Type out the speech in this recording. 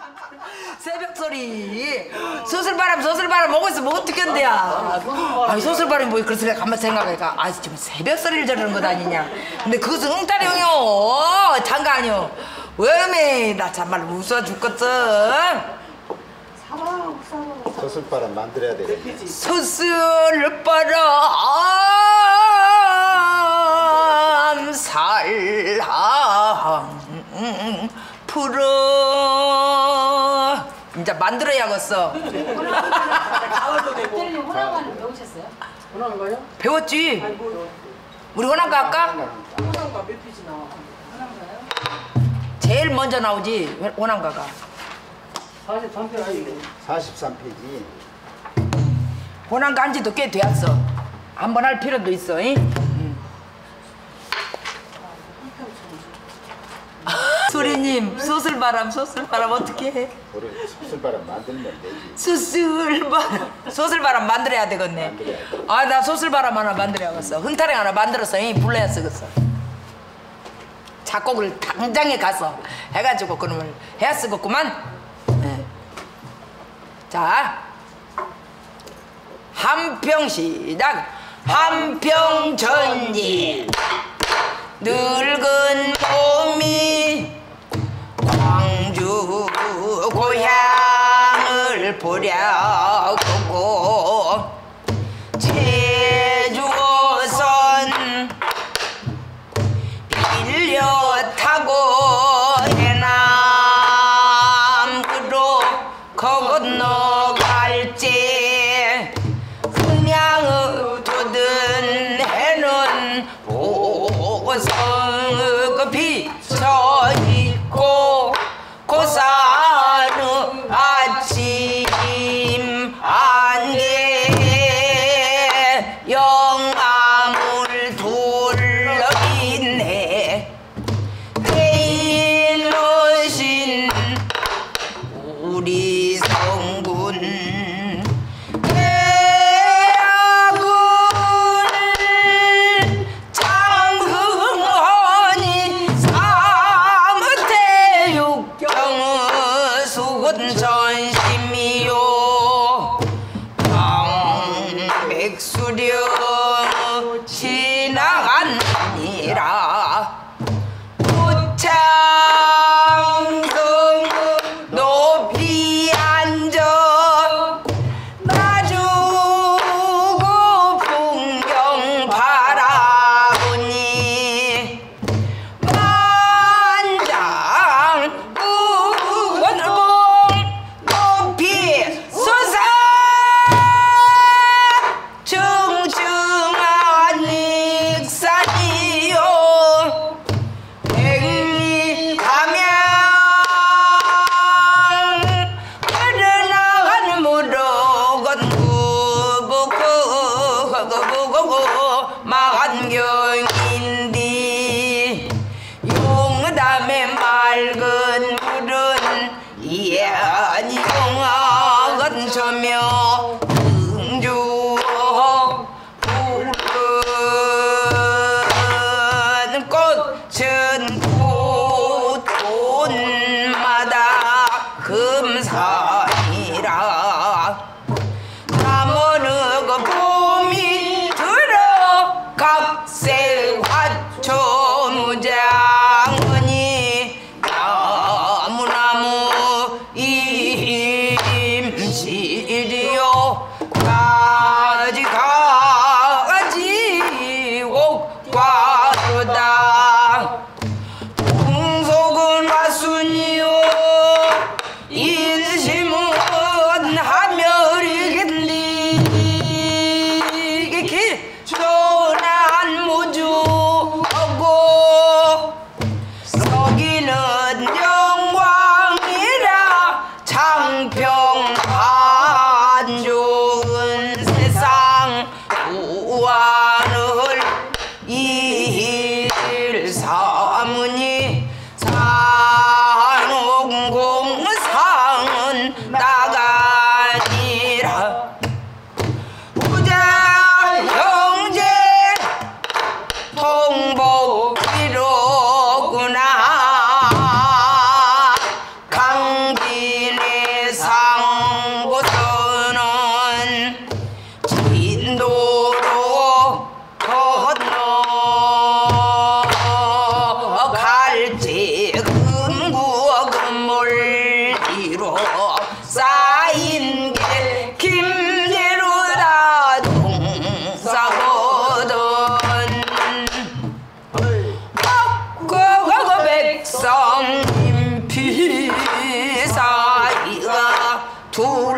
새벽 소리 소슬바람 오고 있으면 어떡한데야. 아이 소슬바람이 뭐 그래서 내가 가만 생각하니까 아 지금 새벽 소리를 저러는 것 아니냐. 근데 그것은 응따령이요 장가 아니요. 왜매 나 정말 무서워 죽겠어. 소슬바람 만들어야 되겠네. 소슬바람 살랑 풀어 이제 만들어야겠어. 그때는 호랑이는 배우셨어요? 호랑가요? 배웠지. 우리 호랑가 할까? 호랑가 몇 페이지 나와? 호랑가요? 제일 먼저 나오지 호랑가가. 43편 아니고 43페이지. 호랑가 한 지도 꽤 되었어. 한 번 할 필요도 있어. 소리님 소슬바람 어떻게 해? 우리 소슬바람 만들면 되지. 소슬바람 만들어야 되겠네. 만들어야 돼. 아 나 소슬바람 하나 만들어야겠어. 흥타령 하나 만들어서 불러야 쓰겠어. 작곡을 당장에 가서 해가지고 그놈을 해야 쓰겠구만. 네. 자 한평 시작. 한평 전지 늙은 몸이 광주 고향을 보려고 제주선 빌려 타고 해남으로 건너갈지 그냥 돋은 해는 보성 비쳐 있고 고사는 아침 안개 영암을 둘러 있네. 대인로신 우리 성군 대학을 장흥원이 사무태육경의 수군전심이요 강백수령 지나가니라 고창성 높이 앉아 마주고 풍경 바라보니 만장 우원봉 높이 솟아 중중한 익산이요 백리 가면 흐르나간 무럭은 구부구구구구구 만경인디 용담의 맑은 물은 이안용학은 저며 응주 푸른 꽃은 곳곳마다 금산이라 남어느 그 봄이 들어 각색 화초 무장은이 나무나무 임시리요 가지 옥과루다 풍속은 화순이요 인심 사이가 둘